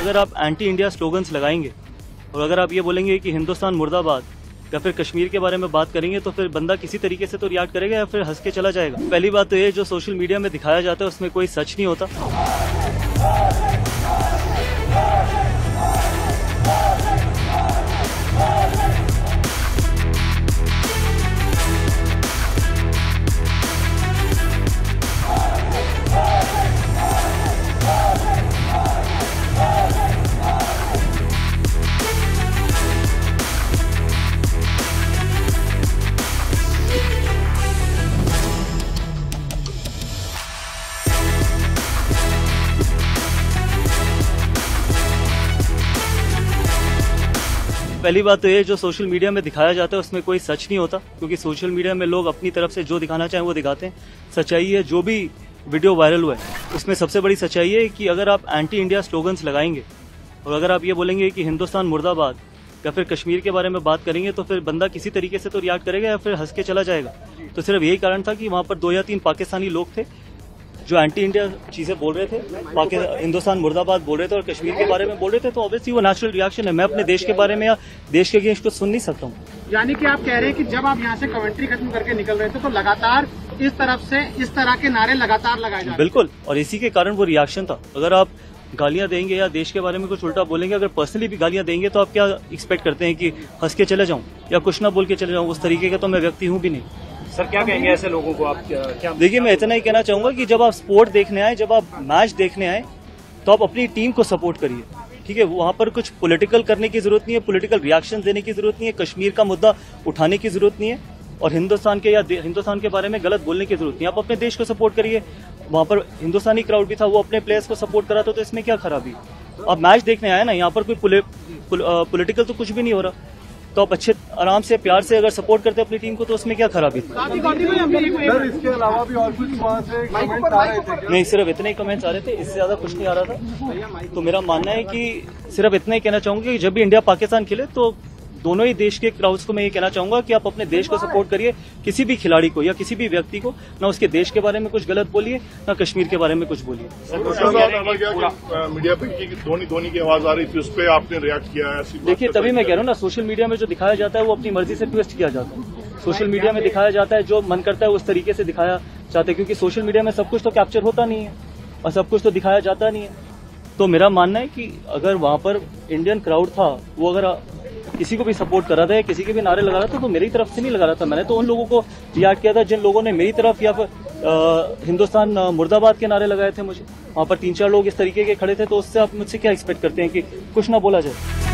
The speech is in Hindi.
अगर आप एंटी इंडिया स्लोगन्स लगाएंगे और अगर आप ये बोलेंगे कि हिंदुस्तान मुर्दाबाद या फिर कश्मीर के बारे में बात करेंगे तो फिर बंदा किसी तरीके से तो रिएक्ट करेगा या फिर हंस के चला जाएगा। पहली बात तो ये, जो सोशल मीडिया में दिखाया जाता है उसमें कोई सच नहीं होता। पहली बात तो ये, जो सोशल मीडिया में दिखाया जाता है उसमें कोई सच नहीं होता, क्योंकि सोशल मीडिया में लोग अपनी तरफ से जो दिखाना चाहें वो दिखाते हैं। सच्चाई है, जो भी वीडियो वायरल हुआ है उसमें सबसे बड़ी सच्चाई है कि अगर आप एंटी इंडिया स्लोगन्स लगाएंगे और अगर आप ये बोलेंगे कि हिंदुस्तान मुर्दाबाद या फिर कश्मीर के बारे में बात करेंगे तो फिर बंदा किसी तरीके से तो रिएक्ट करेगा या फिर हंस के चला जाएगा। तो सिर्फ यही कारण था कि वहाँ पर 2 या 3 पाकिस्तानी लोग थे जो एंटी इंडिया चीजें बोल रहे थे, हिंदुस्तान मुर्दाबाद बोल रहे थे और कश्मीर के बारे में बोल रहे थे, तो ऑब्वियसली वो नेचुरल रिएक्शन है। मैं अपने देश के बारे में या देश के अगेंस्ट कुछ सुन नहीं सकता हूँ। यानी कि आप कह रहे हैं कि जब आप यहाँ से कमेंट्री खत्म करके निकल रहे थे तो लगातार इस तरफ से इस तरह के नारे लगातार लगाए जा रहे? बिल्कुल, और इसी के कारण वो रिएक्शन था। अगर आप गालियां देंगे या देश के बारे में कुछ उल्टा बोलेंगे, अगर पर्सनली भी गालियां देंगे तो आप क्या एक्सपेक्ट करते हैं कि हंस के चले जाऊं या कुछ ना बोल के चले जाऊं? उस तरीके का तो मैं व्यक्ति हूं भी नहीं। सर क्या कहेंगे ऐसे लोगों को आप? क्या देखिए, मैं इतना ही कहना चाहूंगा कि जब आप स्पोर्ट देखने आए, जब आप मैच देखने आए तो आप अपनी टीम को सपोर्ट करिए, ठीक है। वहां पर कुछ पॉलिटिकल करने की जरूरत नहीं है, पॉलिटिकल रिएक्शन देने की जरूरत नहीं है, कश्मीर का मुद्दा उठाने की जरूरत नहीं है और हिंदुस्तान के बारे में गलत बोलने की जरूरत नहीं है। आप अपने देश को सपोर्ट करिए। वहां पर हिंदुस्तानी क्राउड भी था, वो अपने प्लेयर्स को सपोर्ट करा था, तो इसमें क्या खराबी? आप मैच देखने आए ना, यहाँ पर कोई पॉलिटिकल तो कुछ भी नहीं हो रहा, तो आप अच्छे आराम से प्यार से अगर सपोर्ट करते अपनी टीम को तो उसमें क्या खराबी? इसके अलावा भी और कुछ वहाँ से कमेंट आ रहे थे? नहीं, सिर्फ इतने ही कमेंट्स आ रहे थे, इससे ज्यादा कुछ नहीं आ रहा था। तो मेरा मानना है कि सिर्फ इतना ही कहना चाहूंगा कि जब भी इंडिया पाकिस्तान खेले तो दोनों ही देश के क्राउड्स को मैं ये कहना चाहूंगा कि आप अपने देश को सपोर्ट करिए। किसी भी खिलाड़ी को या किसी भी व्यक्ति को ना उसके देश के बारे में कुछ गलत बोलिए, ना कश्मीर के बारे में कुछ बोलिए। मीडिया पे धोनी की आवाज आ रही थी, उस पर आपने रिएक्ट किया है? देखिए, तभी मैं कह रहा हूँ ना, सोशल मीडिया में जो दिखाया जाता है वो अपनी मर्जी से ट्विस्ट किया जाता है। सोशल मीडिया में दिखाया जाता है जो मन करता है उस तरीके से दिखाया जाता है, क्योंकि सोशल मीडिया में सब कुछ तो कैप्चर होता नहीं है और सब कुछ तो दिखाया जाता नहीं है। तो मेरा मानना है कि अगर वहां पर इंडियन क्राउड था, वो अगर किसी को भी सपोर्ट कर रहा था या किसी के भी नारे लगा रहा था तो मेरी तरफ से नहीं लगा रहा था। मैंने तो उन लोगों को रिएक्ट किया था जिन लोगों ने मेरी तरफ या फिर हिंदुस्तान मुर्दाबाद के नारे लगाए थे। मुझे वहां पर 3-4 लोग इस तरीके के खड़े थे, तो उससे आप मुझसे क्या एक्सपेक्ट करते हैं कि कुछ ना बोला जाए?